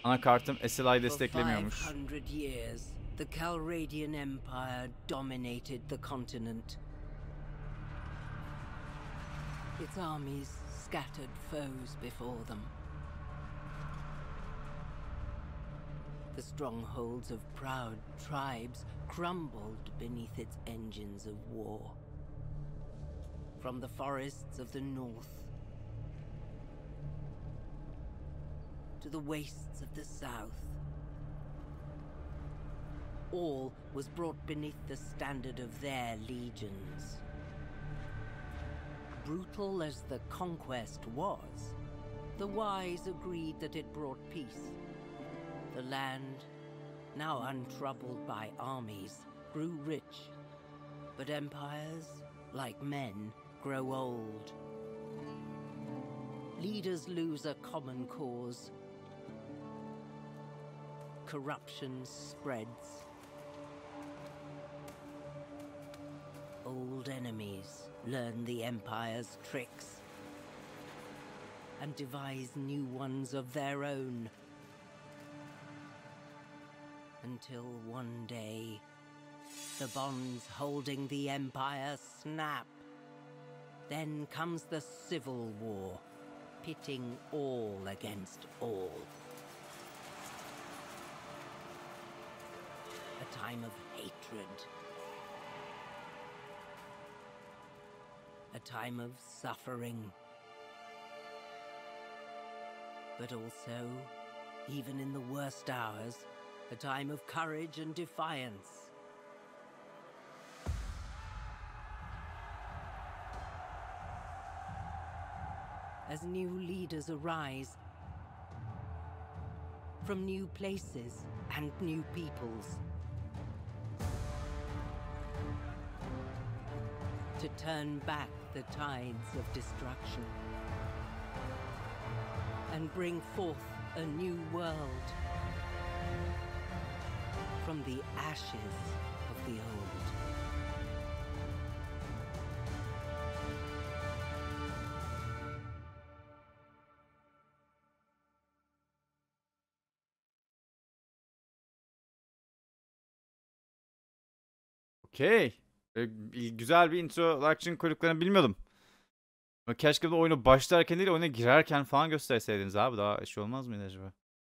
Anakartım SLI For desteklemiyormuş. 500 years, the Calradian Empire dominated the continent. Its armies scattered foes before them. The strongholds of proud tribes crumbled beneath its engines of war. From the forests of the north to the wastes of the south, all was brought beneath the standard of their legions. Brutal as the conquest was, the wise agreed that it brought peace. The land, now untroubled by armies, grew rich, but empires, like men, grow old. Leaders lose a common cause. Corruption spreads. Old enemies learn the Empire's tricks and devise new ones of their own. Until one day, the bonds holding the Empire snap. Then comes the Civil War, pitting all against all. A time of hatred. A time of suffering. But also, even in the worst hours, a time of courage and defiance. As new leaders arise from new places and new peoples, to turn back the tides of destruction and bring forth a new world from the ashes of the old. Okey. Güzel bir introduction kuyruklarını bilmiyordum. Ama keşke de oyunu başlarken değil, oyuna girerken falan gösterseydiniz abi. Daha şey olmaz mıydı acaba?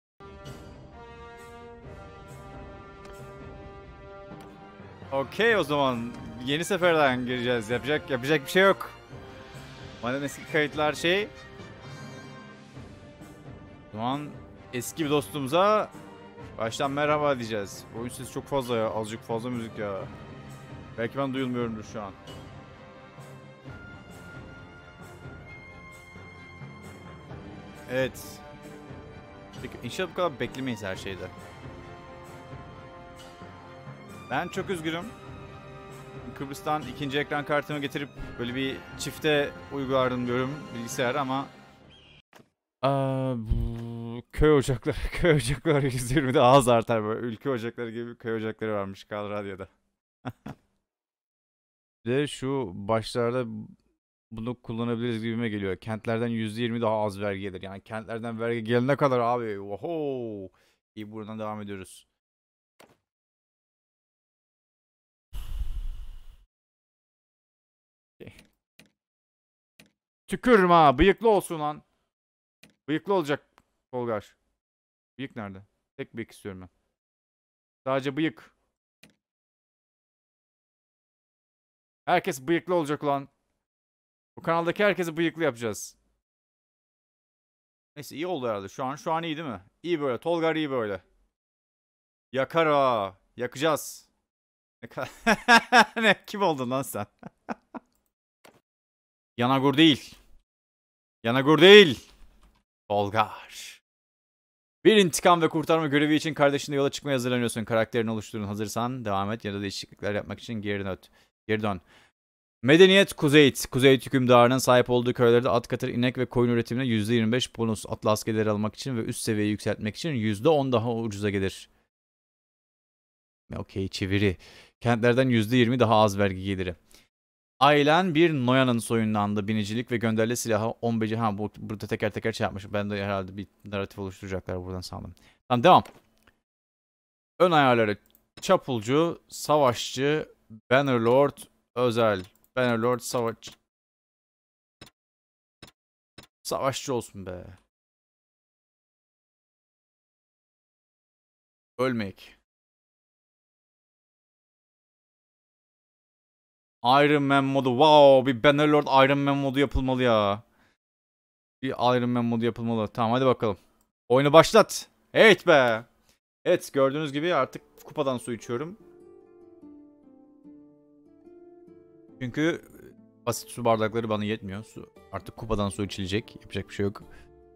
Okey, o zaman yeni seferden gireceğiz. Yapacak bir şey yok. Bana eski kayıtlar şey. O zaman eski bir dostumuza baştan merhaba diyeceğiz. Oyun sesi çok fazla ya. Azıcık fazla müzik ya. Belki ben duyulmuyorumdur şu an. Evet. Peki, inşallah bu kadar beklemeyiz her şeyde. Ben çok üzgünüm. Kıbrıs'tan ikinci ekran kartımı getirip böyle bir çifte uygulardım diyorum bilgisayar ama köy ocakları köy ocakları 120'de az artar, böyle ülke ocakları gibi köy ocakları varmış Kal Radyo'da. Bir de şu başlarda bunu kullanabiliriz gibime geliyor. Kentlerden %20 daha az vergi gelir. Yani kentlerden vergi gelene kadar abi. Oho. İyi, buradan devam ediyoruz. Tükürürüm ha. Bıyıklı olsun lan. Bıyıklı olacak Tolgar. Bıyık nerede? Tek bıyık istiyorum ben. Sadece bıyık. Herkes bıyıklı olacak ulan. Bu kanaldaki herkesi bıyıklı yapacağız. Neyse, iyi oldu herhalde. Şu an iyi değil mi? İyi böyle. Tolgar iyi böyle. Yakar ha. Yakacağız. Ne kadar... Ne? Kim oldun lan sen? Yanagur değil. Yanagur değil. Tolgar. Bir intikam ve kurtarma görevi için kardeşinle yola çıkmaya hazırlanıyorsun. Karakterini oluşturun, hazırsan devam et ya da değişiklikler yapmak için geri dön. Medeniyet Kuzeyt. Kuzeyt hükümdarının sahip olduğu köylerde at, katır, inek ve koyun üretimine %25 bonus. Atlı askerleri almak için ve üst seviyeyi yükseltmek için %10 daha ucuza gelir. Okey, çeviri. Kentlerden %20 daha az vergi geliri. Ailen bir Noyan'ın soyundandı. Binicilik ve gönderili silahı 15. Ha burada teker teker şey yapmış. Ben de herhalde bir narratif oluşturacaklar buradan sandım. Tamam devam. Ön ayarları çapulcu, savaşçı, Bannerlord, özel. Bannerlord savaşçı olsun be. Ölmek. Iron Man modu. Wow, bir Bannerlord Iron Man modu yapılmalı ya. Bir Iron Man modu yapılmalı. Tamam hadi bakalım. Oyunu başlat. Evet be. Evet gördüğünüz gibi artık kupadan su içiyorum. Çünkü basit su bardakları bana yetmiyor. Artık kupadan su içilecek. Yapacak bir şey yok.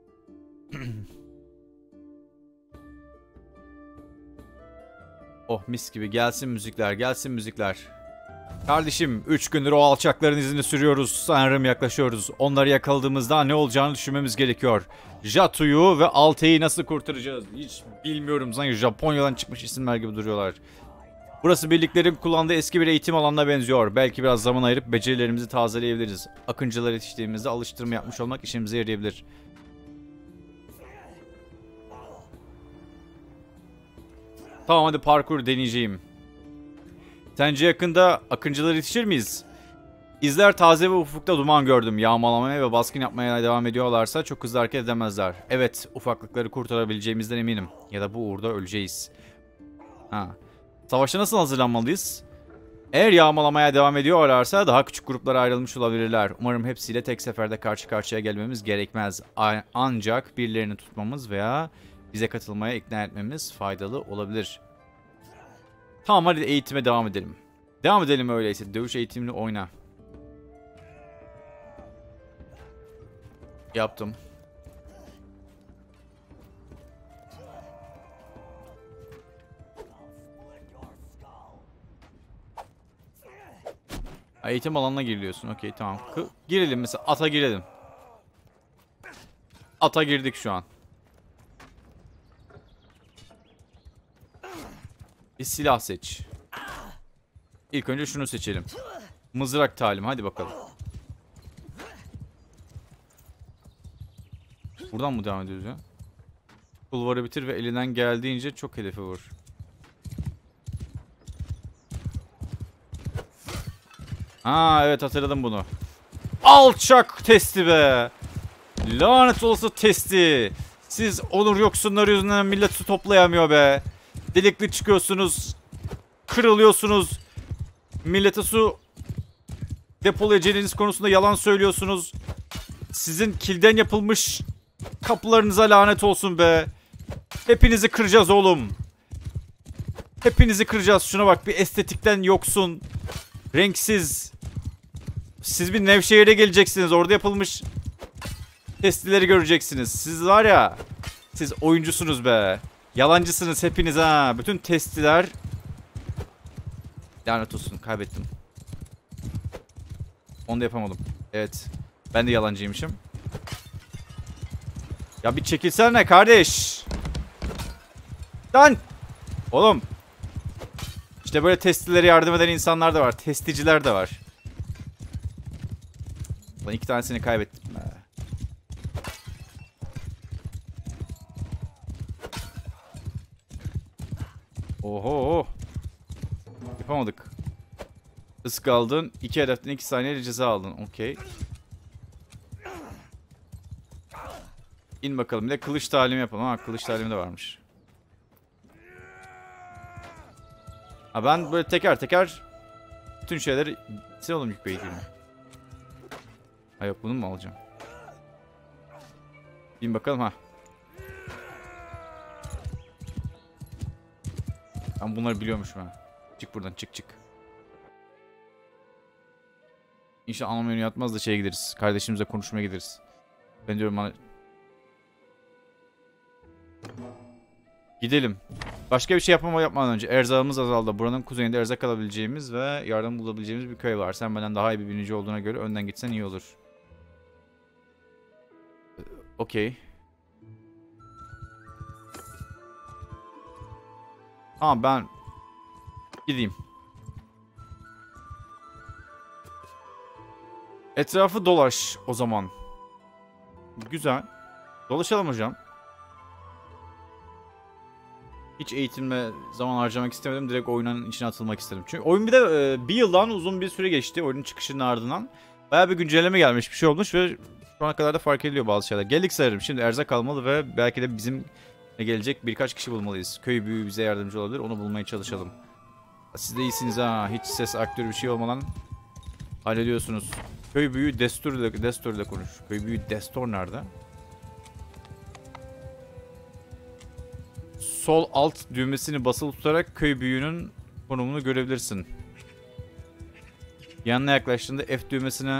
Oh mis gibi gelsin müzikler, gelsin müzikler. Kardeşim 3 gündür o alçakların izini sürüyoruz. Sanırım yaklaşıyoruz. Onları yakaladığımızda ne olacağını düşünmemiz gerekiyor. Jatu'yu ve Altay'ı nasıl kurtaracağız? Hiç bilmiyorum. Sanki Japonya'dan çıkmış isimler gibi duruyorlar. Burası birliklerin kullandığı eski bir eğitim alanına benziyor. Belki biraz zaman ayırıp becerilerimizi tazeleyebiliriz. Akıncılar yetiştiğimizde alıştırma yapmış olmak işimize yarayabilir. Tamam hadi parkur deneyeceğim. Sence yakında akıncılar yetişir miyiz? İzler taze ve ufukta duman gördüm. Yağmalamaya ve baskın yapmaya devam ediyorlarsa çok hızlı hareket edemezler. Evet, ufaklıkları kurtarabileceğimizden eminim. Ya da bu uğurda öleceğiz. Ha. Savaşa nasıl hazırlanmalıyız? Eğer yağmalamaya devam ediyorlarsa daha küçük gruplara ayrılmış olabilirler. Umarım hepsiyle tek seferde karşı karşıya gelmemiz gerekmez. Ancak birilerini tutmamız veya bize katılmaya ikna etmemiz faydalı olabilir. Tamam hadi eğitime devam edelim. Devam edelim öyleyse. Dövüş eğitimini oyna. Yaptım. Eğitim alanına giriliyorsun. Okey tamam. Girelim mesela. Ata girelim. Ata girdik şu an. Bir silah seç. İlk önce şunu seçelim. Mızrak talim. Hadi bakalım. Buradan mı devam ediyoruz ya? Kulvarı bitir ve elinden geldiğince çok hedefe vur. Ha evet hatırladım bunu. Alçak testi be. Lanet olası testi. Siz onur yoksunları yüzünden millet su toplayamıyor be. Delikli çıkıyorsunuz. Kırılıyorsunuz. Millete su depolayacağınız konusunda yalan söylüyorsunuz. Sizin kilden yapılmış kapılarınıza lanet olsun be. Hepinizi kıracağız oğlum. Hepinizi kıracağız. Şuna bak bir estetikten yoksun. Renksiz. Siz bir Nevşehir'e geleceksiniz. Orada yapılmış testileri göreceksiniz. Siz var ya. Siz oyuncusunuz be. Yalancısınız hepiniz ha. Bütün testiler. Lanet olsun kaybettim. Onu da yapamadım. Evet. Ben de yalancıymışım. Ya bir çekilsene kardeş. Lan. Oğlum. İşte böyle testilere yardım eden insanlar da var. Testiciler de var. Lan 2 tanesini kaybettim. Oho. Yapamadık. Isk aldın. 2 hedeften 2 saniyede ceza aldın. Okey. İn bakalım. Bir de kılıç talimi yapalım. Ha kılıç talimi de varmış. Ha ben böyle teker teker bütün şeyleri sen oğlum yük beygirme. Ha yok bunu mu alacağım? İn bakalım ha. Ben bunları biliyormuşum ha. Çık buradan çık. İnşallah ana menü yatmaz da şeye gideriz. Kardeşimizle konuşmaya gideriz. Ben diyorum bana... Gidelim. Başka bir şey yapmadan önce erzağımız azaldı. Buranın kuzeyinde erzak alabileceğimiz ve yardım bulabileceğimiz bir köy var. Sen benden daha iyi bir binici olduğuna göre önden gitsen iyi olur. Okey. Ama ben gideyim. Etrafı dolaş o zaman. Güzel. Dolaşalım hocam. Hiç eğitimle zaman harcamak istemedim. Direkt oyunun içine atılmak istedim. Çünkü oyun bir de bir yıldan uzun bir süre geçti. Oyunun çıkışının ardından. Bayağı bir güncelleme gelmiş. Bir şey olmuş ve şu ana kadar da fark ediliyor bazı şeyler. Geldik sayarım. Şimdi erzak almalı ve belki de bizim gelecek birkaç kişi bulmalıyız. Köy büyüğü bize yardımcı olabilir. Onu bulmaya çalışalım. Siz de iyisiniz ha. Hiç ses aktörü bir şey olmadan hallediyorsunuz. Köy büyüğü Destur ile konuş. Köy büyüğü Destor nerede? Sol alt düğmesini basılı tutarak köy büyüğünün konumunu görebilirsin. Yanına yaklaştığında F düğmesine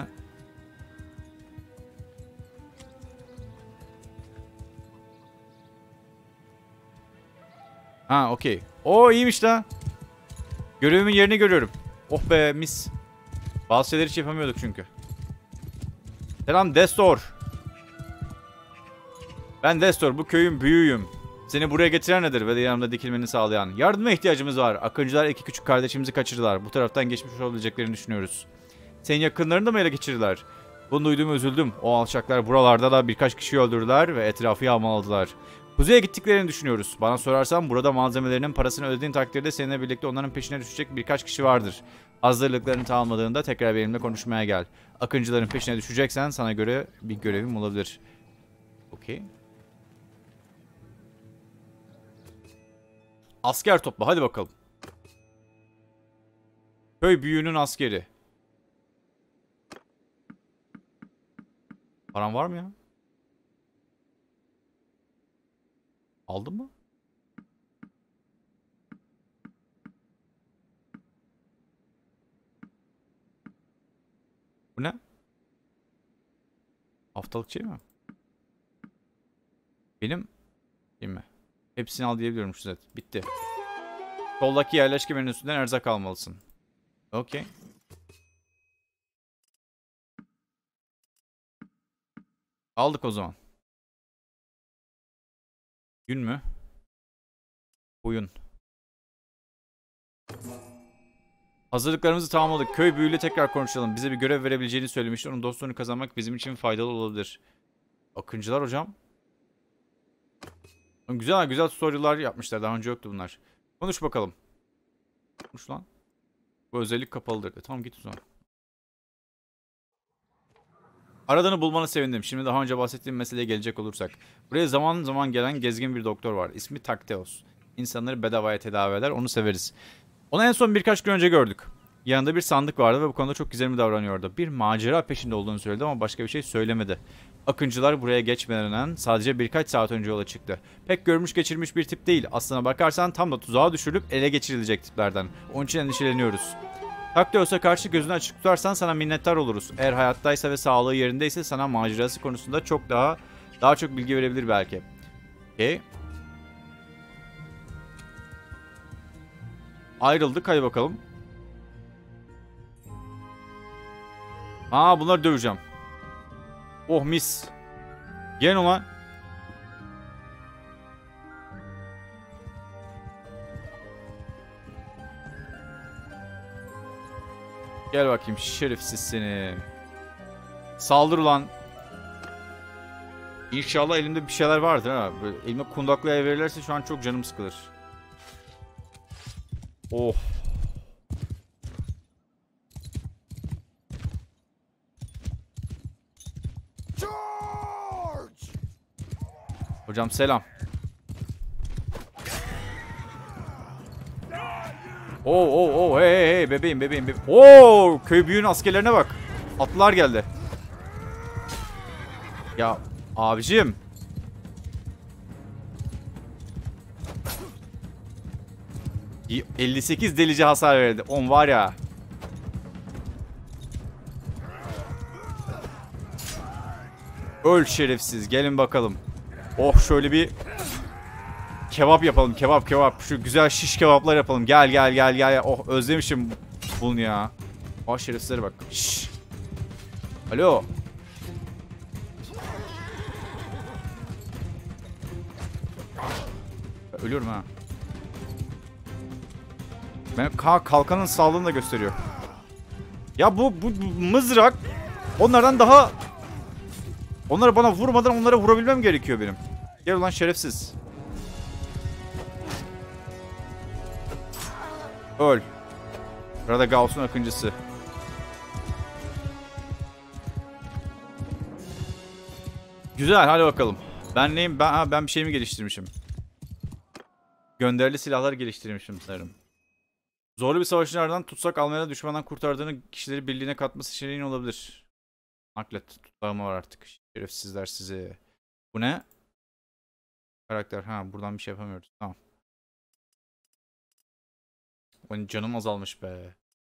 ha okey. Oo iyiymiş la. Görevimin yerini görüyorum. Oh be mis. Bazı şeyleri hiç yapamıyorduk çünkü. Selam Destor. Ben Destor, bu köyün büyüğüyüm. Seni buraya getiren nedir ve de yanımda dikilmeni sağlayan? Yardıma ihtiyacımız var. Akıncılar iki küçük kardeşimizi kaçırdılar. Bu taraftan geçmiş olabileceklerini düşünüyoruz. Senin yakınlarını da mı ele geçirdiler? Bunu duyduğumu üzüldüm. O alçaklar buralarda da birkaç kişi öldürdüler ve etrafı yağmaladılar. Kuzeye gittiklerini düşünüyoruz. Bana sorarsan burada malzemelerinin parasını ödediğin takdirde seninle birlikte onların peşine düşecek birkaç kişi vardır. Hazırlıklarını tamamladığında tekrar benimle konuşmaya gel. Akıncıların peşine düşeceksen sana göre bir görevim olabilir. Okey. Asker topla. Hadi bakalım. Köy büyüğünün askeri. Param var mı ya? Aldın mı? Bu ne? Haftalık şey mi? Benim değil mi? Hepsini al diyebiliyorum şu zet. Bitti. Soldaki yerleşke menüsünden erzak almalısın. Okey. Aldık o zaman. Gün mü? Oyun. Hazırlıklarımızı tamamladık. Köy büyüğüyle tekrar konuşalım. Bize bir görev verebileceğini söylemişti. Onun dostluğunu kazanmak bizim için faydalı olabilir. Akıncılar hocam. Güzel güzel story'lar yapmışlar. Daha önce yoktu bunlar. Konuş bakalım. Konuş lan. Bu özellik kapalıdır. Tamam git o zaman. Aradığını bulmanı sevindim. Şimdi daha önce bahsettiğim meseleye gelecek olursak. Buraya zaman zaman gelen gezgin bir doktor var. İsmi Takteos. İnsanları bedavaya tedavi eder. Onu severiz. Onu en son birkaç gün önce gördük. Yanında bir sandık vardı ve bu konuda çok gizemli davranıyordu. Bir macera peşinde olduğunu söyledi ama başka bir şey söylemedi. Akıncılar buraya geçmeden sadece birkaç saat önce yola çıktı. Pek görmüş geçirmiş bir tip değil. Aslına bakarsan tam da tuzağa düşürülüp ele geçirilecek tiplerden. Onun için endişeleniyoruz. Takteos'a karşı gözünü açık tutarsan sana minnettar oluruz. Eğer hayattaysa ve sağlığı yerindeyse sana macerası konusunda daha çok bilgi verebilir belki. Okey. Ayrıldık. Hadi bakalım. Aa bunları döveceğim. Oh mis. Gelin ulan. Gel bakayım şerefsiz seni. Saldır ulan. İnşallah elimde bir şeyler vardır ha. Böyle elime kundaklaya verirlerse şu an çok canım sıkılır. Oh. Hocam selam. Oo hey bebeğim. Oo köy büyüğün askerlerine bak. Atlılar geldi. Ya abicim. Bir 58 delici hasar verdi. 10 var ya. Öl şerefsiz. Gelin bakalım. Oh şöyle bir kebap yapalım. Kebap. Şu güzel şiş kebaplar yapalım. Gel. Oh özlemişim bunu ya. Oh şerefsizlere bak. Şşş. Alo. Ölüyorum ha. Ben kalkanın sağlığını da gösteriyor. Ya bu mızrak Onlardan daha... Onları bana vurmadan onlara vurabilmem gerekiyor benim. Gel ulan şerefsiz. Öl. Radagauss'un akıncısı. Güzel, hadi bakalım. Ben neyim? Ben bir şey mi geliştirmişim? Gönderili silahlar geliştirmişim sanırım. Zorlu bir savaşın ardından tutsak almaya düşmandan kurtardığını kişileri birliğine katması seçeneğin olabilir. Naklet tutlağımı var artık. Şerefsizler sizi. Bu ne? Karakter. Ha, buradan bir şey yapamıyoruz. Tamam. Benim canım azalmış be.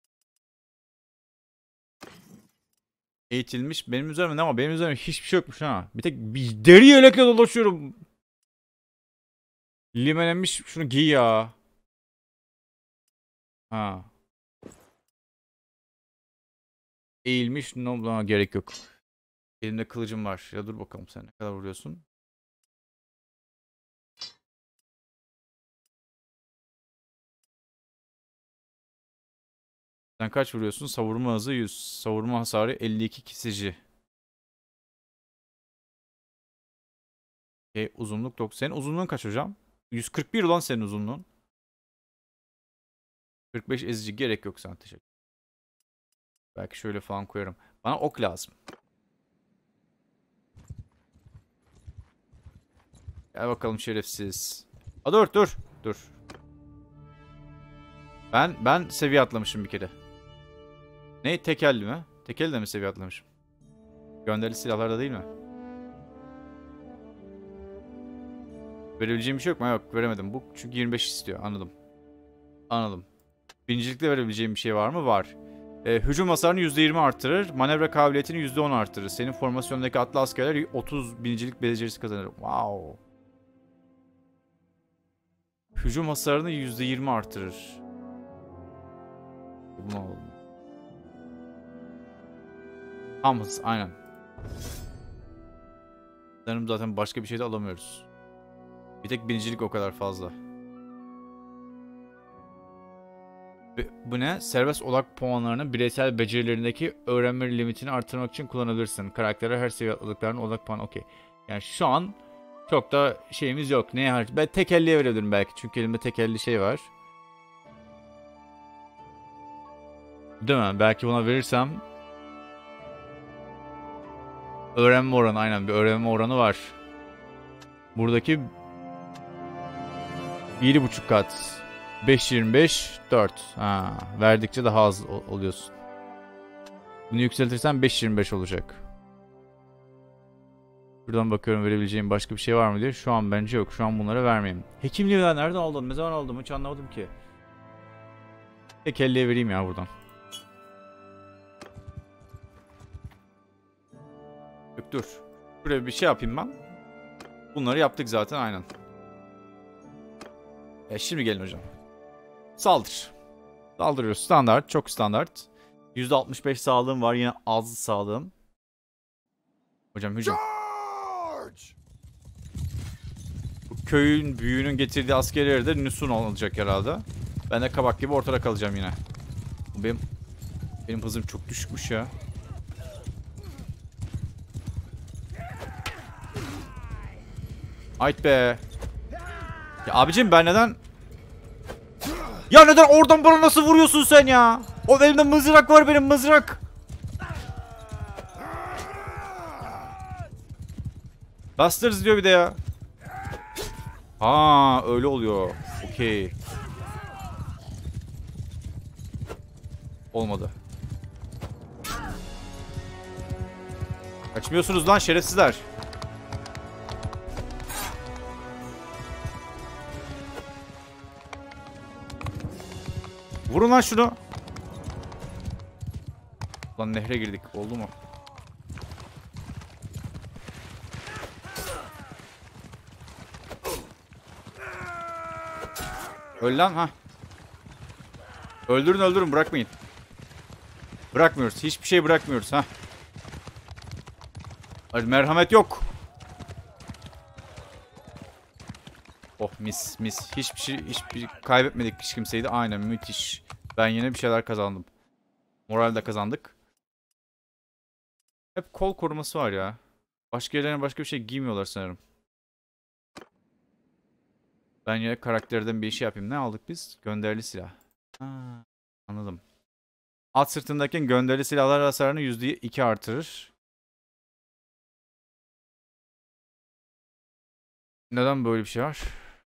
Eğitilmiş. Benim üzerimde ama benim üzerimde hiçbir şey yokmuş ha. Bir tek bir deri yelekle dolaşıyorum. Limelenmiş. Şunu giy ya. Ha. Eğilmiş. No, gerek yok. Elimde kılıcım var. Ya dur bakalım sen ne kadar vuruyorsun. Sen kaç vuruyorsun? Savurma hızı 100. Savurma hasarı 52 kesici. Uzunluk 90. Senin uzunluğun kaç hocam? 141 olan senin uzunluğun. 45 ezici gerek yok sana, teşekkür. Belki şöyle falan koyarım. Bana ok lazım. Gel bakalım şerefsiz. Aa, dur. Ben seviye atlamışım bir kere. Ne? Tekelli mi? Tekelli de mi seviye atlamışım? Gönderili silahlarda değil mi? Verebileceğim bir şey yok mu? Yok, veremedim. Bu çünkü 25 istiyor. Anladım. Birincilikte verebileceğim bir şey var mı? Var. Hücum hasarını %20 artırır. Manevra kabiliyetini %10 artırır. Senin formasyondaki atlı askerler 30 binicilik becerisi kazanır. Wow. Hücum hasarını %20 artırır. Bunu alalım. Tam hız, aynen. Sanırım zaten başka bir şey de alamıyoruz. Bir tek binicilik o kadar fazla. Bu ne? Serbest odak puanlarını bireysel becerilerindeki öğrenme limitini artırmak için kullanabilirsin. Karaktere her seviye atladıklarının odak puanı okey. Yani şu an çok da şeyimiz yok. Neye harcayacağım? Ben tekelliye verebilirim belki. Çünkü elimde tekelli şey var. Değil mi? Belki buna verirsem... Öğrenme oranı, aynen bir öğrenme oranı var. Buradaki 1,5 kat. 5.25 4. Ha, verdikçe daha az oluyorsun. Bunu yükseltirsen 5.25 olacak. Buradan bakıyorum verebileceğim başka bir şey var mı diye. Şu an bence yok. Şu an bunlara vermeyeyim. Hekimliği nereden aldım? Ne zaman aldım? Hiç anlamadım ki. Tek elliye vereyim ya buradan. Yok dur. Buraya bir şey yapayım ben. Bunları yaptık zaten aynen. Şimdi gelin hocam. Saldır. Saldırıyoruz. Standart. Çok standart. %65 sağlığım var. Yine az sağlığım. Hocam hücum. Bu köyün büyüğünün getirdiği askerleri de Nüsun olacak herhalde. Ben de kabak gibi ortada kalacağım yine. Benim hızım çok düşükmüş ya. Ayt be. Ya abicim ben neden... Ya neden oradan bana nasıl vuruyorsun sen ya? O elimde mızrak var, benim mızrak. Bastırız diyor bir de ya. Ha öyle oluyor. Okey. Olmadı. Kaçmıyorsunuz lan şerefsizler. Vurun lan şunu. Lan nehre girdik. Oldu mu? Öl lan ha. Öldürün bırakmayın. Bırakmıyoruz. Hiçbir şey bırakmıyoruz ha. Hadi merhamet yok. Oh mis. Hiçbir kaybetmedik hiç kimseyi de. Aynen müthiş. Ben yine bir şeyler kazandım. Moral de kazandık. Hep kol koruması var ya. Başka yerlerine başka bir şey giymiyorlar sanırım. Ben yine karakterden bir şey yapayım. Ne aldık biz? Gönderili silah. Ha, anladım. At sırtındayken gönderili silahlar hasarını %2 artırır. Neden böyle bir şey var?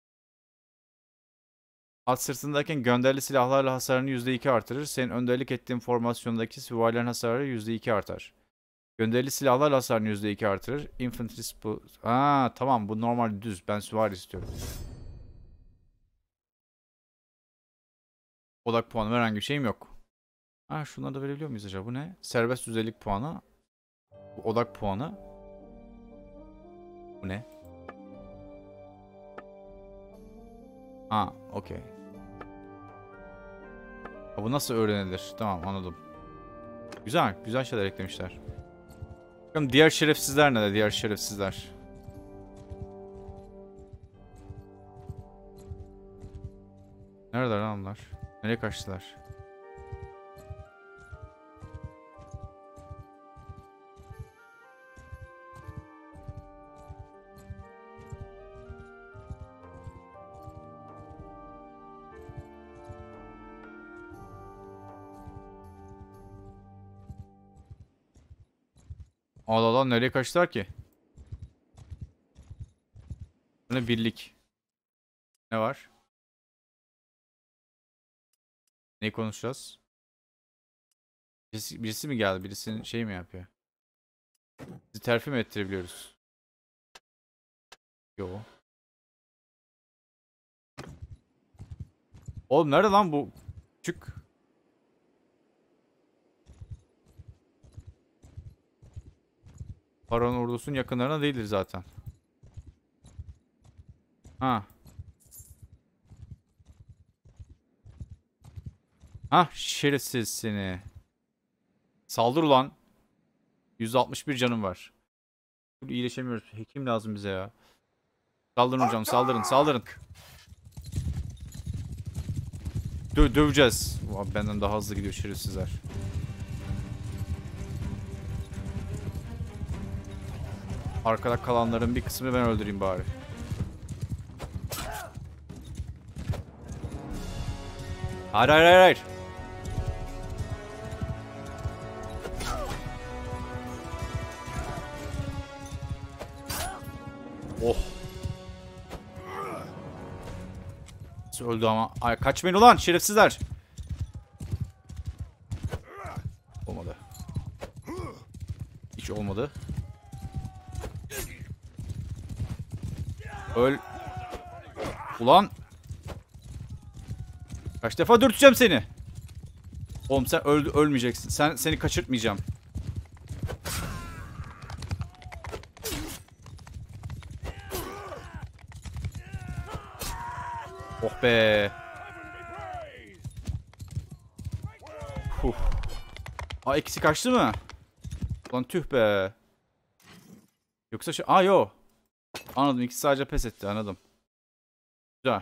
At sırtındayken gönderili silahlarla hasarını %2 artırır. Senin önderlik ettiğin formasyondaki süvarilerin hasarı %2 artar. Gönderili silahlarla hasarını %2 artırır. Infantry bu. Aa tamam, bu normal düz. Ben süvari istiyorum. Odak puanı herhangi bir şeyim yok. Ha, şunları da verebiliyor muyuz acaba? Bu ne? Serbest düzeylik puanı. Bu odak puanı. Bu ne? Ha, okey. Bu nasıl öğrenilir? Tamam, anladım. Güzel, güzel şeyler eklemişler. Bakalım diğer şerefsizler ne de diğer şerefsizler. Nerede lan onlar? Nereye kaçtılar? Allah Allah, nereye kaçtılar ki? Ne birlik? Ne var? Neyi konuşacağız? Birisi mi geldi? Birisinin şey mi yapıyor? Bizi terfi mi ettirebiliyoruz? Yo. Oğlum nerede lan bu? Çık. Paran ordusunun yakınlarına değildir zaten. Ha. Ha, şerefsiz seni. Saldır ulan. 161 canım var. İyileşemiyoruz. Hekim lazım bize ya. Saldırın hocam, saldırın, saldırın. Döveceğiz. Benden daha hızlı gidiyor şerefsizler. Arkada kalanların bir kısmını ben öldüreyim bari. Hayır hayır hayır hayır. Oh. Öldü ama. Ay, kaçmayın ulan şerefsizler. Olmadı. Hiç olmadı. Öl. Ulan. Kaç defa dürteceğim seni. Oğlum sen ölmeyeceksin. Seni kaçırtmayacağım. Oh be. Aa, ikisi kaçtı mı? Lan tüh be. Yoksa şey... Aa yo. Anladım, ikisi sadece pes etti, anladım. Güzel.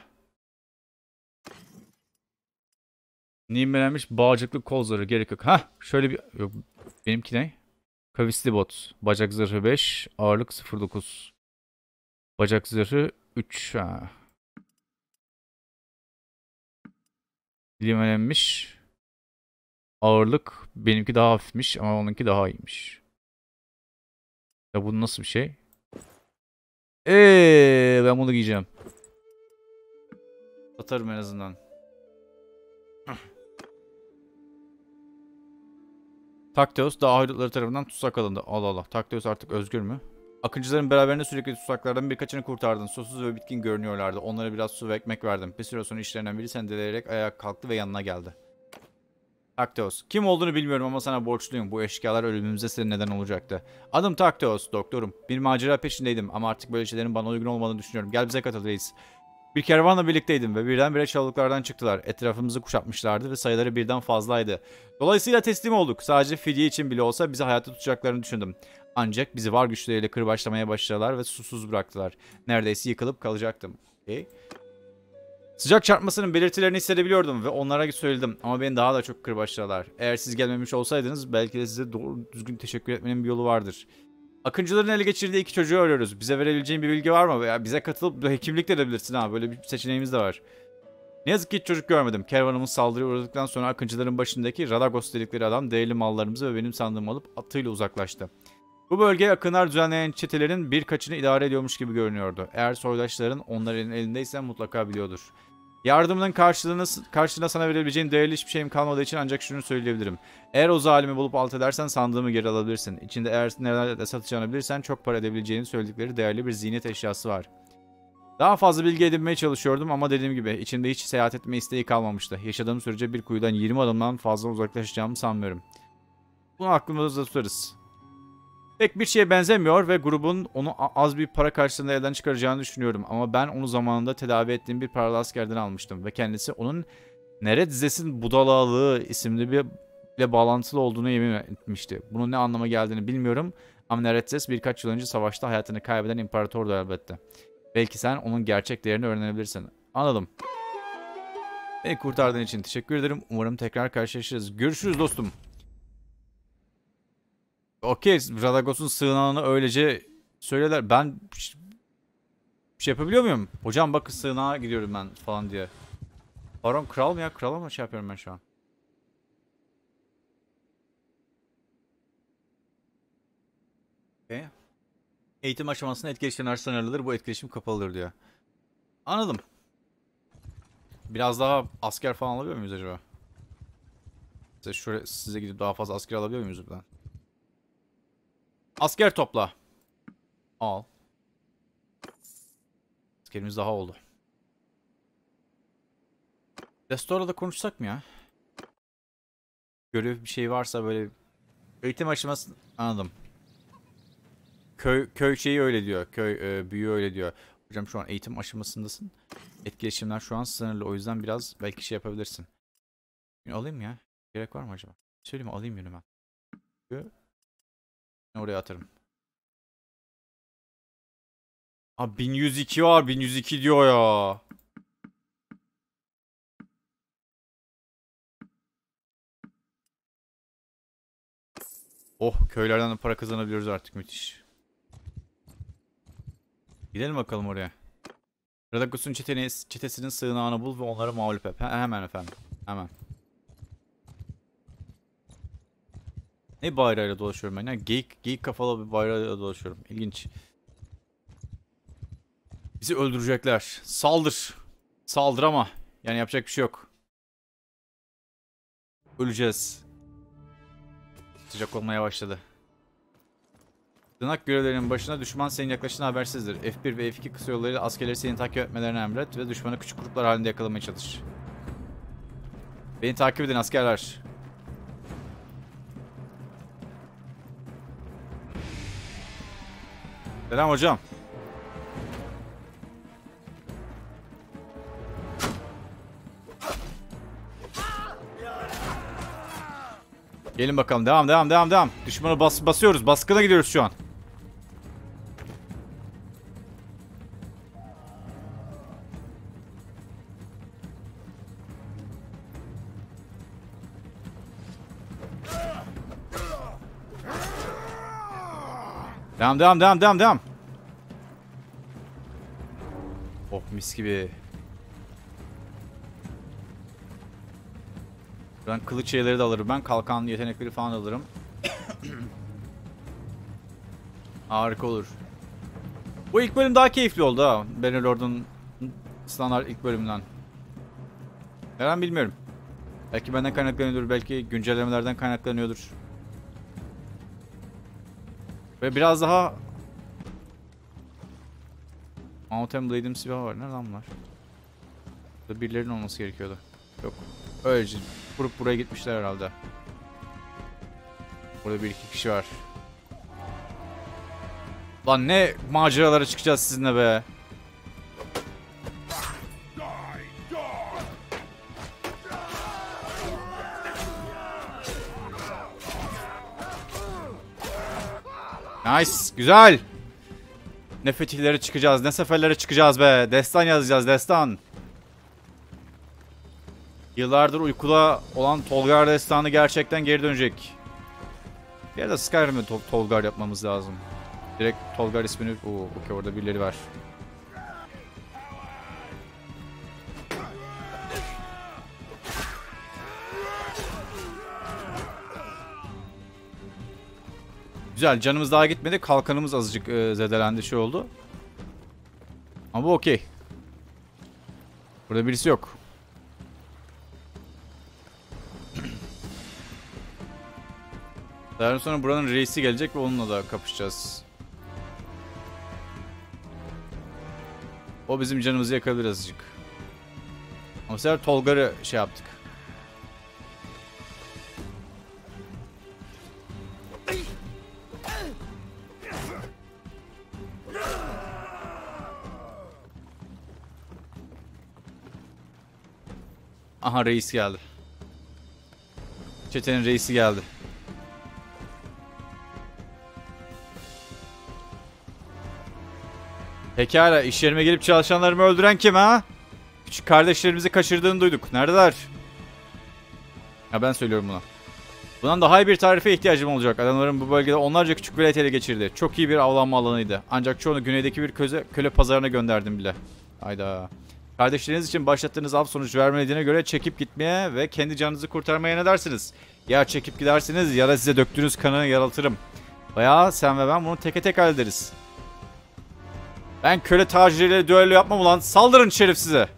Nimelenmiş bağcıklı kol zırhı gerek yok. Hah, şöyle bir... Yok, benimki ne? Kavisli bot. Bacak zırhı 5. Ağırlık 0.9. Bacak zırhı 3. Ha. Limelenmiş. Ağırlık benimki daha hafifmiş ama onunki daha iyiymiş. Ya bu nasıl bir şey? Ben bunu giyeceğim. Satarım en azından. Takteos dağ haydutları tarafından tutsak alındı. Allah Allah. Takteos artık özgür mü? Akıncıların beraberinde sürekli tutsaklardan birkaçını kurtardın. Susuz ve bitkin görünüyorlardı. Onlara biraz su ve ekmek verdim. Bir süre sonra işlerinden biri sendeleyerek ayağa kalktı ve yanına geldi. Takteos. Kim olduğunu bilmiyorum ama sana borçluyum. Bu eşkıyalar ölümümüze senin neden olacaktı. Adım Takteos, doktorum. Bir macera peşindeydim ama artık böyle şeylerin bana uygun olmadığını düşünüyorum. Gel bize katıl reis. Bir kervanla birlikteydim ve birdenbire çalılıklardan çıktılar. Etrafımızı kuşatmışlardı ve sayıları birden fazlaydı. Dolayısıyla teslim olduk. Sadece fidye için bile olsa bizi hayatta tutacaklarını düşündüm. Ancak bizi var güçleriyle kırbaçlamaya başladılar ve susuz bıraktılar. Neredeyse yıkılıp kalacaktım. Okay. Sıcak çarpmasının belirtilerini hissedebiliyordum ve onlara söyledim ama beni daha da çok kırbaçladılar. Eğer siz gelmemiş olsaydınız belki de size doğru düzgün teşekkür etmenin bir yolu vardır. Akıncıların ele geçirdiği 2 çocuğu arıyoruz. Bize verebileceğin bir bilgi var mı? Veya bize katılıp hekimlik de edebilirsin ha. Böyle bir seçeneğimiz de var. Ne yazık ki hiç çocuk görmedim. Kervanımız saldırıya uğradıktan sonra akıncıların başındaki Radagos dedikleri adam değerli mallarımızı ve benim sandığımı alıp atıyla uzaklaştı. Bu bölgeye akınlar düzenleyen çetelerin birkaçını idare ediyormuş gibi görünüyordu. Eğer soydaşların onların elindeyse mutlaka biliyordur. Yardımının karşılığında sana verebileceğim değerli hiçbir şeyim kalmadığı için ancak şunu söyleyebilirim. Eğer o zalimi bulup alt edersen sandığımı geri alabilirsin. İçinde eğer nelerle satacağını bilirsen çok para edebileceğini söyledikleri değerli bir ziynet eşyası var. Daha fazla bilgi edinmeye çalışıyordum ama dediğim gibi içinde hiç seyahat etme isteği kalmamıştı. Yaşadığım sürece bir kuyudan 20 adımdan fazla uzaklaşacağımı sanmıyorum. Bunu aklımızda tutarız. Pek bir şeye benzemiyor ve grubun onu az bir para karşılığında elden çıkaracağını düşünüyorum. Ama ben onu zamanında tedavi ettiğim bir paralı askerden almıştım. Ve kendisi onun Neredzize'sin Budalalığı isimli bir ile bağlantılı olduğunu yemin etmişti. Bunun ne anlama geldiğini bilmiyorum. Ama Neredzes birkaç yıl önce savaşta hayatını kaybeden imparatordu elbette. Belki sen onun gerçek değerini öğrenebilirsin. Anladım. Beni kurtardığın için teşekkür ederim. Umarım tekrar karşılaşırız. Görüşürüz dostum. Okey, Radagos'un sığınağını öylece söylerler. Ben bir şey yapabiliyor muyum? Hocam bakın sığınağa gidiyorum ben falan diye. Baron kral mı ya? Krala mı şey yapıyorum ben şu an? Okay. Eğitim aşamasında etkileşimler sınırlıdır. Bu etkileşim kapalıdır diyor. Anladım. Biraz daha asker falan alabiliyor muyuz acaba? Size gidip daha fazla asker alabiliyor muyuz buradan? Asker topla. Al. Askerimiz daha oldu. Restora'da konuşsak mı ya? Görev bir şey varsa böyle... Eğitim aşaması... Anladım. Köy şeyi öyle diyor. Köy büyüğü öyle diyor. Hocam şu an eğitim aşamasındasın. Etkileşimler şu an sınırlı. O yüzden biraz belki şey yapabilirsin. Alayım ya. Gerek var mı acaba? Söyleyeyim mi? Alayım yönü ben. Oraya atarım. Abi 1102 var. 1102 diyor ya. Oh, köylerden de para kazanabiliyoruz artık, müthiş. Gidelim bakalım oraya. Radagos'un çetesinin sığınağını bul ve onları mağlup et. Hemen efendim. Hemen. Ne bayrağıyla dolaşıyorum ben ya? Geyik kafalı bir bayrağıyla dolaşıyorum. İlginç. Bizi öldürecekler. Saldır. Saldır ama. Yani yapacak bir şey yok. Öleceğiz. Sıcak olmaya başladı. Tırnak görevlerinin başına düşman senin yaklaştığına habersizdir. F1 ve F2 kısa yollarıyla askerleri seni takip etmelerini emret ve düşmanı küçük gruplar halinde yakalamaya çalış. Beni takip edin askerler. Selam hocam. Gelin bakalım. Devam. Düşmanı basıyoruz. Baskına gidiyoruz şu an. Devam. Oh, mis gibi. Ben kılıç şeyleri de alırım. Ben kalkan yetenekleri falan alırım. Harika olur. Bu ilk bölüm daha keyifli oldu ha. Bannerlord'un standart ilk bölümünden. Neden bilmiyorum. Belki benden kaynaklanıyordur. Belki güncellemelerden kaynaklanıyordur. Ve biraz daha... Mountain Blade'im silah var. Nereden bunlar? Burada birilerinin olması gerekiyordu. Yok. Öylece kurup buraya gitmişler herhalde. Burada bir iki kişi var. Lan ne maceralara çıkacağız sizinle be. Nice. Güzel. Ne fetihlere çıkacağız. Ne seferlere çıkacağız be. Destan yazacağız. Destan. Yıllardır uykuda olan Tolgar destanı gerçekten geri dönecek. Ya da Skyrim'de Tolgar yapmamız lazım. Direkt Tolgar ismini... Okey, orada birileri var. Güzel, canımız daha gitmedi. Kalkanımız azıcık zedelendi, şey oldu. Ama bu okey. Burada birisi yok. Daha sonra buranın reisi gelecek ve onunla da kapışacağız. O bizim canımızı yakabilir azıcık. Ama bu sefer Tolgar'ı şey yaptık. Aha, reis geldi. Çetenin reisi geldi. Pekala, iş yerime gelip çalışanlarımı öldüren kim ha? Küçük kardeşlerimizi kaçırdığını duyduk. Neredeler? Ya ben söylüyorum buna. Bundan daha iyi bir tarife ihtiyacım olacak. Adamların bu bölgede onlarca küçük velet ele geçirdi. Çok iyi bir avlanma alanıydı. Ancak çoğunu güneydeki bir köle pazarına gönderdim bile. Hayda. Kardeşleriniz için başlattığınız av sonucu vermediğine göre çekip gitmeye ve kendi canınızı kurtarmaya ne dersiniz? Ya çekip gidersiniz ya da size döktüğünüz kanı yaratırım. Bayağı sen ve ben bunu teke tek hallederiz. Ben köle tacirleriyle düello yapmam ulan. Saldırın şerefsize.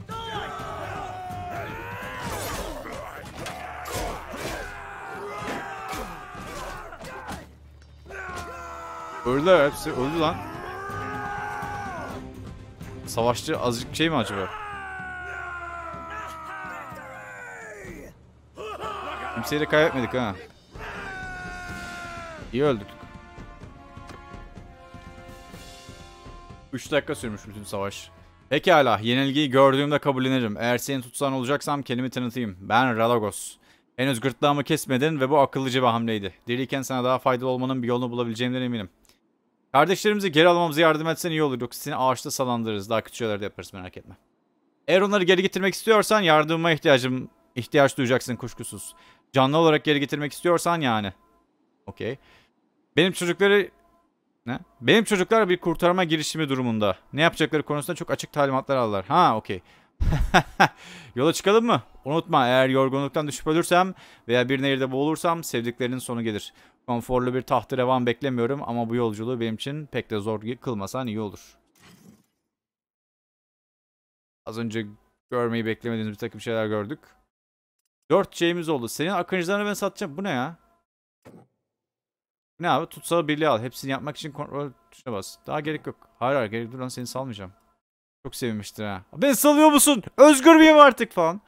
Öldüler, hepsi öldü lan. Savaşçı azıcık şey mi acaba? Kimseyi de kaybetmedik ha. İyi öldük. 3 dakika sürmüş bütün savaş. Pekala, yenilgiyi gördüğümde kabullenirim. Eğer senin tutsan olacaksam kendimi tanıtayım. Ben Radagos. Henüz gırtlağımı kesmedin ve bu akıllıca bir hamleydi. Diriyken sana daha faydalı olmanın bir yolunu bulabileceğimden eminim. Kardeşlerimizi geri almamıza yardım etsen iyi olur. Yoksa seni ağaçta salandırırız. Daha kötü şeyler de yaparız, merak etme. Eğer onları geri getirmek istiyorsan yardımıma ihtiyaç duyacaksın kuşkusuz. Canlı olarak geri getirmek istiyorsan yani. Okey. Benim çocuklar bir kurtarma girişimi durumunda. Ne yapacakları konusunda çok açık talimatlar aldılar. Ha, okey. Yola çıkalım mı? Unutma, eğer yorgunluktan düşüp ölürsem veya bir nehirde boğulursam sevdiklerinin sonu gelir. Konforlu bir taht-ı-revan beklemiyorum ama bu yolculuğu benim için pek de zor kılmasan iyi olur. Az önce görmeyi beklemediğimiz bir takım şeyler gördük. 4 şeyimiz oldu. Senin akıncılarını ben satacağım. Bu ne ya? Ne abi? Tutsağı birliği al. Hepsini yapmak için kontrol tuşuna bas. Daha gerek yok. Hayır gerek dur lan, seni salmayacağım. Çok sevinmiştir ha. Beni salıyor musun? Özgür müyüm artık falan.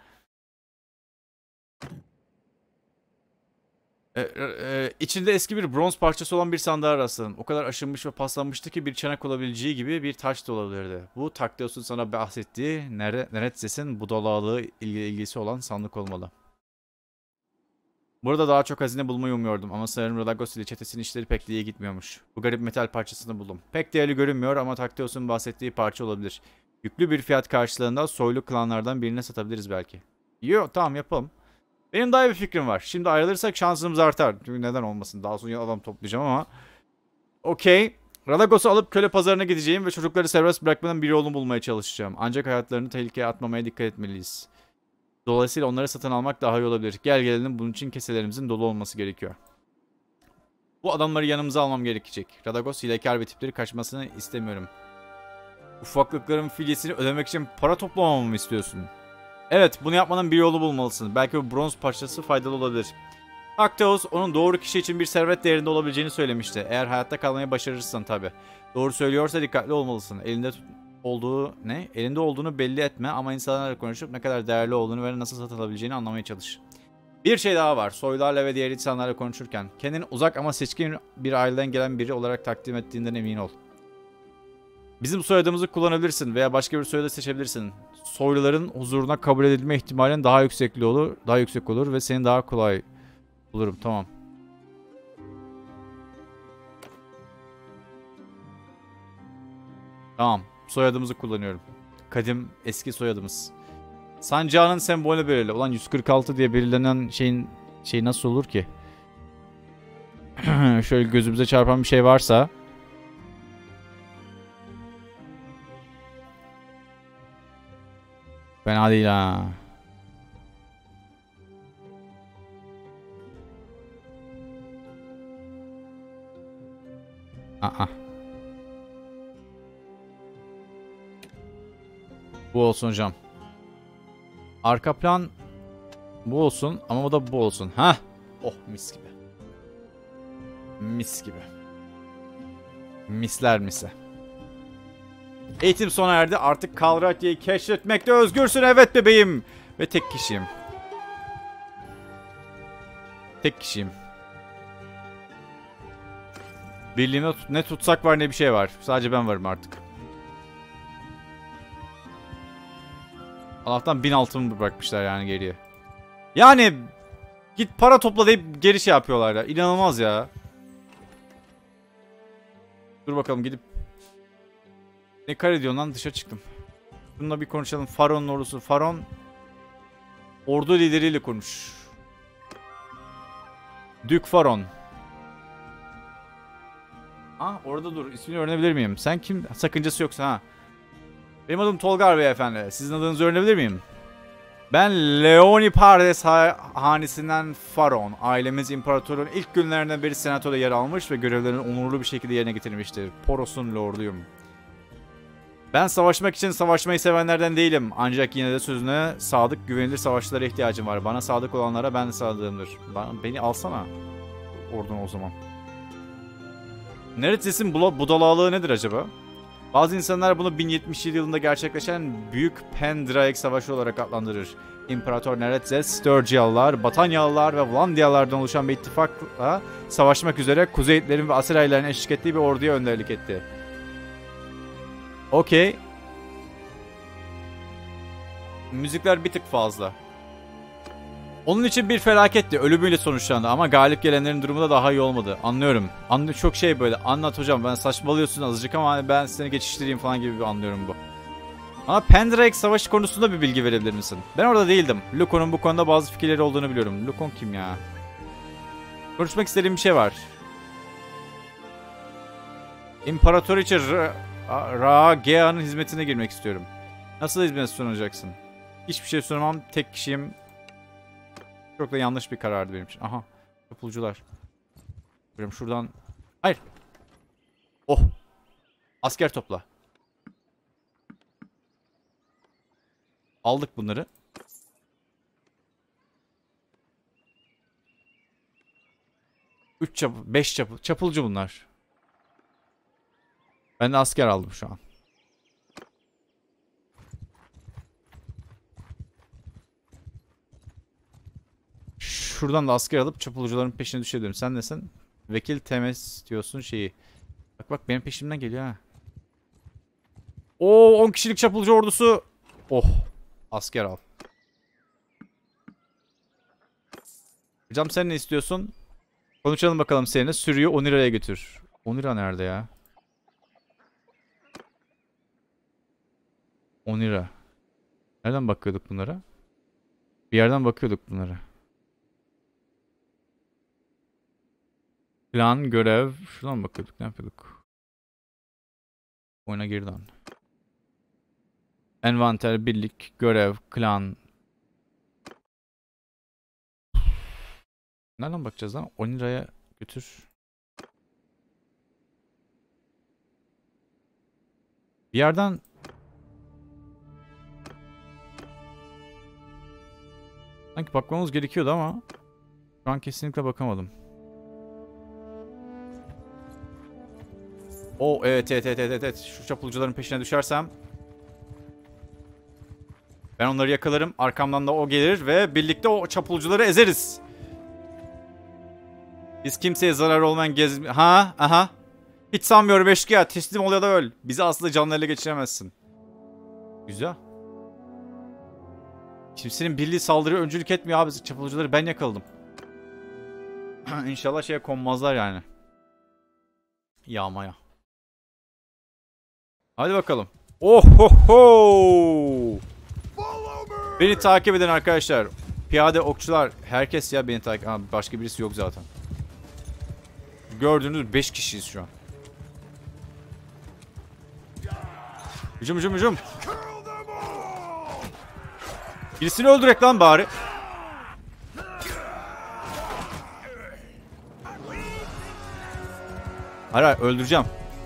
İçinde eski bir bronz parçası olan bir sandığa rastladım. O kadar aşınmış ve paslanmıştı ki bir çanak olabileceği gibi bir taş da olabilirdi. Bu Takdeos'un sana bahsettiği Neretses'in budalalığı ilgisi olan sandık olmalı. Burada daha çok hazine bulmayı umuyordum ama sanırım Radagos ile çetesinin işleri pek de iyi gitmiyormuş. Bu garip metal parçasını buldum. Pek değerli görünmüyor ama Takdeos'un bahsettiği parça olabilir. Yüklü bir fiyat karşılığında soylu klanlardan birine satabiliriz belki. Yok, tamam yapalım. Benim daha iyi bir fikrim var. Şimdi ayrılırsak şansımız artar. Çünkü neden olmasın? Daha sonra adam toplayacağım ama. Okey. Radagos'u alıp köle pazarına gideceğim ve çocukları serbest bırakmanın bir yolunu bulmaya çalışacağım. Ancak hayatlarını tehlikeye atmamaya dikkat etmeliyiz. Dolayısıyla onları satın almak daha iyi olabilir. Gel gelelim, bunun için keselerimizin dolu olması gerekiyor. Bu adamları yanımıza almam gerekecek. Radagos hilekar ve tipleri kaçmasını istemiyorum. Ufaklıkların filyesini ödemek için para toplamamı mı istiyorsun? Evet, bunu yapmanın bir yolu bulmalısın. Belki bu bronz parçası faydalı olabilir. Takdeos onun doğru kişi için bir servet değerinde olabileceğini söylemişti. Eğer hayatta kalmayı başarırsan tabi. Doğru söylüyorsa dikkatli olmalısın. Elinde olduğunu belli etme ama insanlarla konuşup ne kadar değerli olduğunu ve nasıl satılabileceğini anlamaya çalış. Bir şey daha var. Soylularla ve diğer insanlarla konuşurken kendini uzak ama seçkin bir aileden gelen biri olarak takdim ettiğinden emin ol. Bizim soyadımızı kullanabilirsin veya başka bir soyadı seçebilirsin. Soyluların huzuruna kabul edilme ihtimalin daha yüksek olur ve senin daha kolay bulurum. Tamam. Tamam. Soyadımızı kullanıyorum. Kadim eski soyadımız. Sancağının sembolü belirli. Ulan 146 diye belirlenen şey nasıl olur ki? Şöyle gözümüze çarpan bir şey varsa. Fena değil ha. Aa. Bu olsun hocam. Arka plan bu olsun ama o da bu olsun. Ha? Oh mis gibi. Mis gibi. Misler mise. Eğitim sona erdi. Artık Kalratya'yı keşfetmekte özgürsün. Evet bebeğim. Ve tek kişiyim. Tek kişiyim. Birliğime ne tutsak var ne bir şey var. Sadece ben varım artık. Allah'tan 1000 altın bırakmışlar yani geriye. Yani git para topla deyip geri şey yapıyorlar ya. İnanılmaz ya. Dur bakalım gidip. Ne kare diyorsun lan, dışarı çıktım. Bununla bir konuşalım. Faron'un ordusu. Faron ordu lideriyle konuş. Dük Faron. Ah orada dur. İsmini öğrenebilir miyim? Sen kim? Sakıncası yoksa ha. Benim adım Tolgar beyefendi. Sizin adınızı öğrenebilir miyim? Ben Leoni Pardes hanesinden Faron. Ailemiz imparatorun ilk günlerinden beri senatoda yer almış ve görevlerini onurlu bir şekilde yerine getirmiştir. Poros'un lorduyum. Ben savaşmak için savaşmayı sevenlerden değilim. Ancak yine de sözüne sadık, güvenilir savaşçılara ihtiyacım var. Bana sadık olanlara ben de sadığımdır. Beni alsana oradan o zaman. Neredesin budalalığı nedir acaba? Bazı insanlar bunu 1077 yılında gerçekleşen Büyük Pendraig Savaşı olarak adlandırır. İmparator Neretzes, Sturgialılar, Batanyalılar ve Vlandiyalardan oluşan bir ittifakla savaşmak üzere Kuzeyitlerin ve Asirayların eşlik ettiği bir orduya önderlik etti. Okey. Müzikler bir tık fazla. Onun için bir felaketti. Ölümüyle sonuçlandı ama galip gelenlerin durumu da daha iyi olmadı. Anlıyorum. Çok şey böyle. Anlat hocam, ben saçmalıyorsun azıcık ama ben seni geçiştireyim falan gibi bir anlıyorum bu. Ama Pendraig Savaşı konusunda bir bilgi verebilir misin? Ben orada değildim. Lukon'un bu konuda bazı fikirleri olduğunu biliyorum. Lukon kim ya? Konuşmak istediğim bir şey var. İmparatoriçe Ragea'nın hizmetine girmek istiyorum. Nasıl hizmet sunacaksın? Hiçbir şey sunamam. Tek kişiyim. Çok da yanlış bir karardı benim için. Aha. Yapulcular. Böyle şuradan. Hayır. Oh. Asker topla. Aldık bunları. 3 çapul, 5 çapul. Çapulcu bunlar. Ben de asker aldım şu an. Şuradan da asker alıp çapulcuların peşine düşebilirim. Sen nesin? Vekil Temes diyorsun şeyi. Bak bak benim peşimden geliyor ha. Oo 10 kişilik çapulcu ordusu. Oh. Asker al. Hocam sen ne istiyorsun? Konuşalım bakalım seninle. Sürüyü Onira'ya götür. Onira nerede ya? Onira. Nereden bakıyorduk bunlara? Bir yerden bakıyorduk bunlara. Plan, görev. Şuradan mı bakıyorduk? Ne yapıyorduk? Oyuna geri dön. Envanter, birlik, görev, klan. Nereden bakacağız lan? Onira'ya götür. Bir yerden... Sanki bakmamız gerekiyordu ama şu an kesinlikle bakamadım. Oh evet. Şu çapulcuların peşine düşersem ben onları yakalarım. Arkamdan da o gelir ve birlikte o çapulcuları ezeriz. Biz kimseye zarar olmayan aha. Hiç sanmıyorum eşkıya. Teslim ol ya da öl. Bizi asla canlı ele geçiremezsin. Güzel. Kimsenin birliği saldırıya öncülük etmiyor abi. Çapulcuları ben yakaladım. İnşallah şeye konmazlar yani. Yağmaya. Hadi bakalım. Oh ho ho. Beni takip eden arkadaşlar. Piyade okçular. Herkes ya beni takip... Aa, başka birisi yok zaten. Gördüğünüz 5 kişiyiz şu an. Hücum hücum hücum. Birisini öldürek lan bari. Hayır hayır öldüreceğim.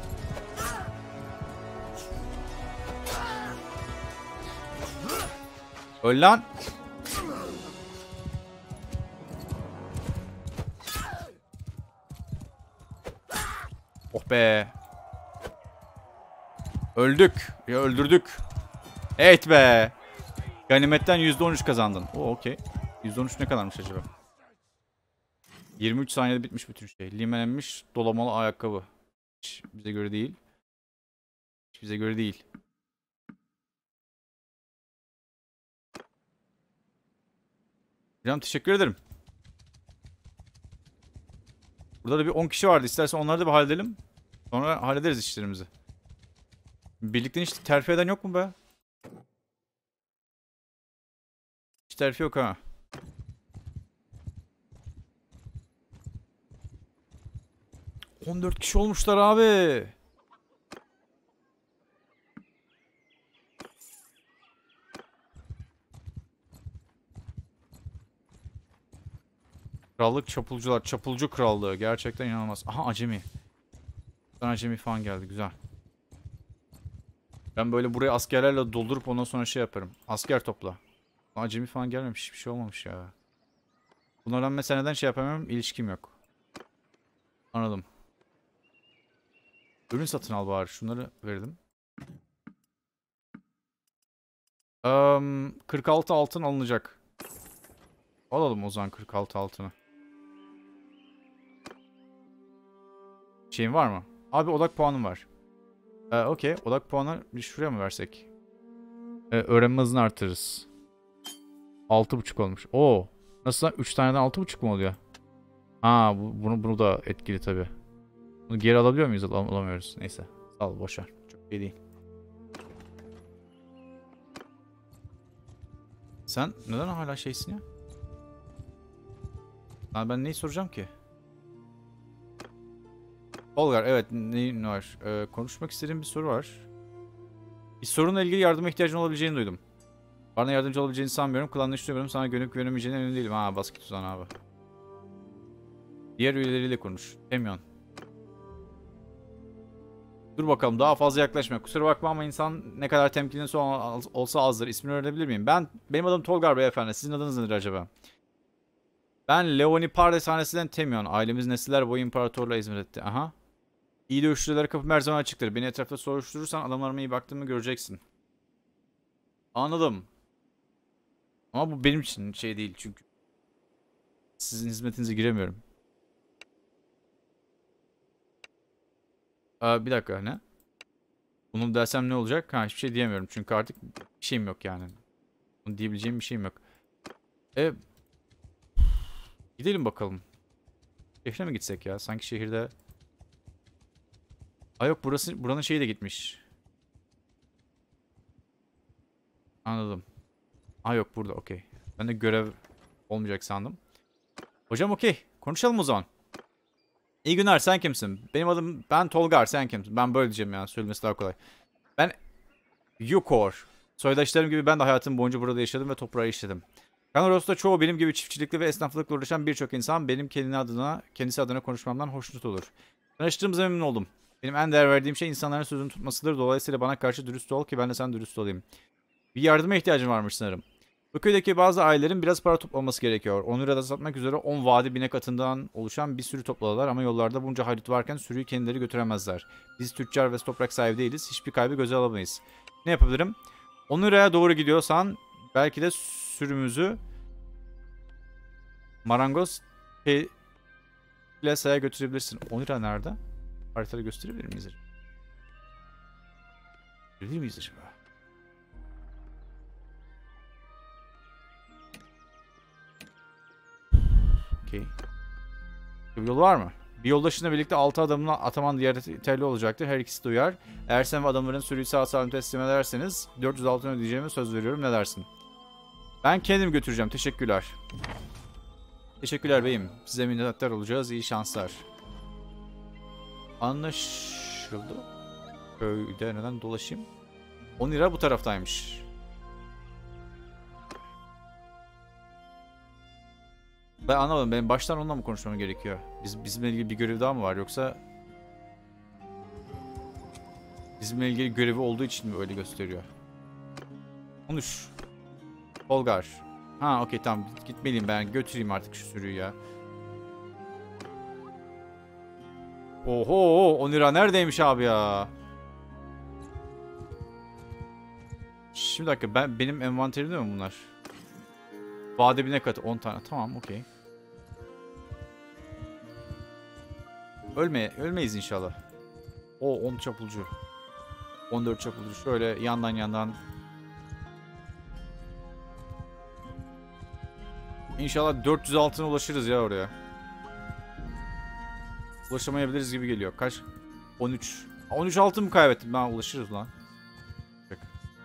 Öl lan. Oh be. Öldük. Ya öldürdük. Evet be. Ganimetten %13 kazandın. O okey. %13 ne kadarmış acaba? 23 saniyede bitmiş bütün şey. Limelenmiş dolamalı ayakkabı. Hiç bize göre değil. Hiç bize göre değil. Hocam teşekkür ederim. Burada da bir 10 kişi vardı. İstersen onları da bir halledelim. Sonra hallederiz işlerimizi. Birlikte hiç terfi eden yok mu be? Hiç terfi yok ha. ...14 kişi olmuşlar abi. Krallık çapulcular. Çapulcu krallığı. Gerçekten inanılmaz. Aha acemi. Bir acemi falan geldi. Güzel. Ben böyle burayı askerlerle doldurup ondan sonra şey yaparım. Asker topla. Acemi falan gelmemiş. Bir şey olmamış ya. Bunlardan mesela neden şey yapamıyorum? İlişkim yok. Anladım. Ürün satın al bari. Şunları verdim. 46 altın alınacak. Alalım o zaman 46 altını. Şeyin var mı? Abi odak puanım var. Okey. Odak puanı bir şuraya mı versek? Öğrenme hızını artırırız. 6,5 olmuş. Oo. Nasıl? 3 taneden 6,5 mu oluyor? Ha bunu da etkili tabii. Bunu geri alabiliyor muyuz? Alamıyoruz. Neyse. Sağ ol. Boşver. Çok iyi değil. Sen neden hala şeysin ya? Ben neyi soracağım ki? Olgar evet neyin var? Konuşmak istediğim bir soru var. Bir sorunla ilgili yardıma ihtiyacın olabileceğini duydum. Bana yardımcı olabileceğini sanmıyorum. Klanla düşünüyorum. Sana güvenip güvenemeyeceğine emin değilim. Ha basket tuzan abi. Diğer üyeleriyle konuş. Temyon. Dur bakalım daha fazla yaklaşma. Kusura bakma ama insan ne kadar temkinli olsa azdır. İsmini öğrenebilir miyim? Benim adım Tolgar beyefendi. Sizin adınız nedir acaba? Ben Leoni Pardes hanesinden Temyon. Ailemiz nesiller boyu imparatorluğa hizmet etti. Aha. İyi dövüşçülere kapım her zaman açıktır. Beni etrafta soruşturursan adamlarıma iyi baktığımı göreceksin. Anladım. Ama bu benim için şey değil çünkü. Sizin hizmetinize giremiyorum. Bir dakika ne? Bunu dersem ne olacak? Ha hiçbir şey diyemiyorum çünkü artık bir şeyim yok yani. Bunu diyebileceğim bir şeyim yok. Gidelim bakalım. Şehre mi gitsek ya? Sanki şehirde... yok buranın şeyi de gitmiş. Anladım. Yok burada okey. Ben de görev olmayacak sandım. Hocam okey. Konuşalım o zaman. İyi günler sen kimsin? Ben Tolgar sen kimsin? Ben böyle diyeceğim ya söylemesi daha kolay. Ben Yukor. Soydaşlarım gibi ben de hayatım boyunca burada yaşadım ve toprağı işledim. Kanaros'ta çoğu benim gibi çiftçilikle ve esnaflıkla uğraşan birçok insan benim kendisi adına konuşmamdan hoşnut olur. Tanıştığımıza memnun oldum. Benim en değer verdiğim şey insanların sözünü tutmasıdır. Dolayısıyla bana karşı dürüst ol ki ben de sen dürüst olayım. Bir yardıma ihtiyacım varmış sanırım. Bu köydeki bazı ailelerin biraz para toplaması gerekiyor. 10 lirada satmak üzere 10 vadi binek atından oluşan bir sürü topladılar ama yollarda bunca haydut varken sürüyü kendileri götüremezler. Biz tüccar ve toprak sahibi değiliz. Hiçbir kaybı göze alamayız. Ne yapabilirim? 10 liraya doğru gidiyorsan belki de sürümüzü marangoz plasaya götürebilirsin. 10 lira nerede? Haritada gösterebilir miyiz? Görebilir miyiz acaba? Okey. Bir yol var mı? Bir yoldaşınla birlikte 6 adamla ataman yeterli olacaktır. Her ikisi de uyar. Eğer sen ve adamların sürüyü sağ salim teslim ederseniz 400 altın ödeyeceğime söz veriyorum. Ne dersin? Ben kendim götüreceğim. Teşekkürler. Teşekkürler beyim. Size minnettar olacağız. İyi şanslar. Anlaşıldı. Köyde neden dolaşayım? 10 lira bu taraftaymış. Ben anlamadım. Benim baştan onunla mı konuşmam gerekiyor? Bizimle ilgili bir görev daha mı var yoksa... Bizimle ilgili görevi olduğu için mi öyle gösteriyor? Konuş. Tolgar. Ha okey tamam. Gitmeliyim ben. Götüreyim artık şu sürüyü ya. Oho 10 lira neredeymiş abi ya? Şimdi dakika benim envanterimde mi bunlar? Vade bine katı 10 tane. Tamam okey. Ölmeyiz inşallah. O 10 çapulcu. 14 çapulcu. Şöyle yandan. İnşallah 400 altına ulaşırız ya oraya. Ulaşamayabiliriz gibi geliyor. Kaç? 13. 13 altın mı kaybettim? Ben ulaşırız lan. Bak.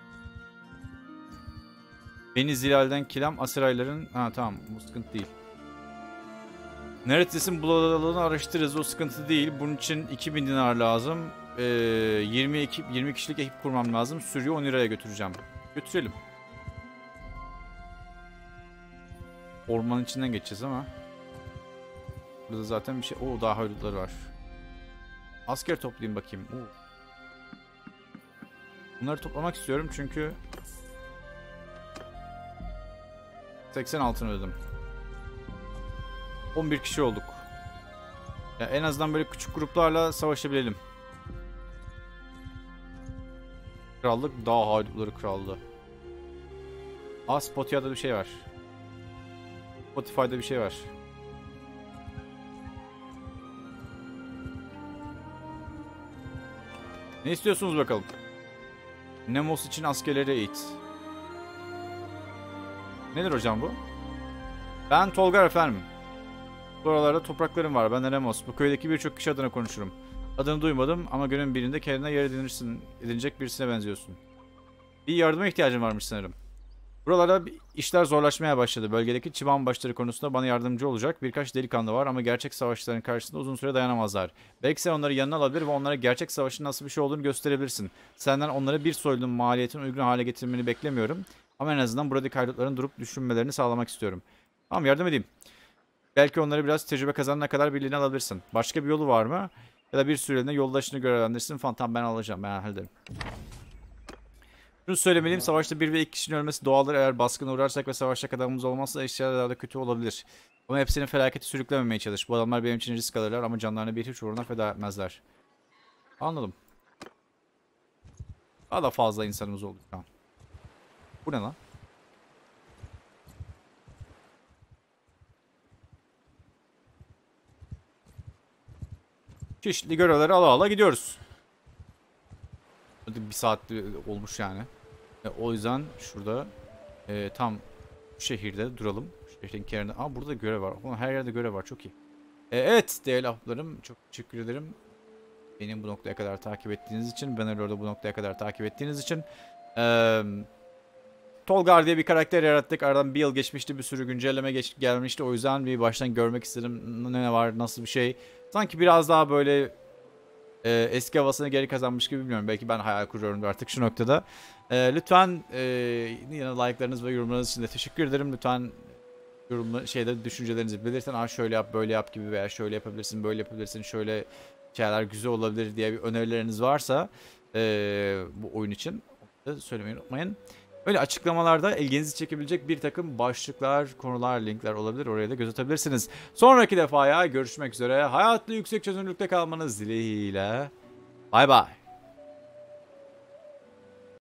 Beni Zilal'den Kilam Asirayların... Ha tamam bu sıkıntı değil. Neredesin bulalığını araştırırız o sıkıntı değil. Bunun için 2000 dinar lazım. 20 kişilik ekip kurmam lazım. Sürüyü 10 liraya götüreceğim. Götürelim. Ormanın içinden geçeceğiz ama. Burada zaten bir şey... Oo daha haydutları var. Asker toplayayım bakayım. Oo. Bunları toplamak istiyorum çünkü... 80 altın ödedim. 11 kişi olduk. Ya en azından böyle küçük gruplarla savaşabilelim. Krallık dağ haydutları krallığı. Spotify'da bir şey var. Spotify'da bir şey var. Ne istiyorsunuz bakalım? Nemos için askerleri eğit. Nedir hocam bu? Ben Tolgar efendim. Buralarda topraklarım var. Ben de Nemos. Bu köydeki birçok kişi adına konuşurum. Adını duymadım ama günün birinde kendine yer edinecek birisine benziyorsun. Bir yardıma ihtiyacım varmış sanırım. Buralarda işler zorlaşmaya başladı. Bölgedeki çıban başları konusunda bana yardımcı olacak birkaç delikanlı var ama gerçek savaşçıların karşısında uzun süre dayanamazlar. Belki sen onları yanına alabilir ve onlara gerçek savaşın nasıl bir şey olduğunu gösterebilirsin. Senden onları bir soyluluğun maliyetine uygun hale getirmeni beklemiyorum. Ama en azından buradaki haydutların durup düşünmelerini sağlamak istiyorum. Tamam yardım edeyim. Belki onları biraz tecrübe kazanana kadar birliğine alabilirsin. Başka bir yolu var mı? Ya da bir süreliğine yoldaşını görevlendirsin falan. Tamam ben alacağım. Ben hallederim. Şunu söylemeliyim. Savaşta bir ve iki kişinin ölmesi doğaldır. Eğer baskına uğrarsak ve savaşacak adamımız olmazsa eşyalar daha da kötü olabilir. Ama hepsini felaketi sürüklememeye çalış. Bu adamlar benim için risk alırlar ama canlarını bir hiç uğruna feda etmezler. Anladım. Daha da fazla insanımız oldu şu an. Bu ne lan? Çeşitli görevleri ala ala gidiyoruz. Bir saat olmuş yani. O yüzden şurada tam şehirde duralım. Şehrin kenarında. Aa burada görev var. Her yerde görev var. Çok iyi. Evet değerli ahbaplarım. Çok teşekkür ederim. Benim bu noktaya kadar takip ettiğiniz için. Bannerlord'u bu noktaya kadar takip ettiğiniz için. Tolgar diye bir karakter yarattık. Aradan bir yıl geçmişti. Bir sürü güncelleme gelmişti. O yüzden bir baştan görmek istedim. Ne var? Nasıl bir şey? Sanki biraz daha böyle eski havasını geri kazanmış gibi bilmiyorum. Belki ben hayal kuruyorum artık şu noktada. Lütfen yine like'larınız ve yorumlarınız için de teşekkür ederim. Lütfen düşüncelerinizi belirtin. Aa şöyle yap, böyle yap gibi veya şöyle yapabilirsin, böyle yapabilirsin, şöyle şeyler güzel olabilir diye bir önerileriniz varsa bu oyun için söylemeyi unutmayın. Böyle açıklamalarda ilginizi çekebilecek bir takım başlıklar, konular, linkler olabilir. Oraya da göz atabilirsiniz. Sonraki defaya görüşmek üzere. Hayatlı yüksek çözünürlükte kalmanız dileğiyle. Bay bay.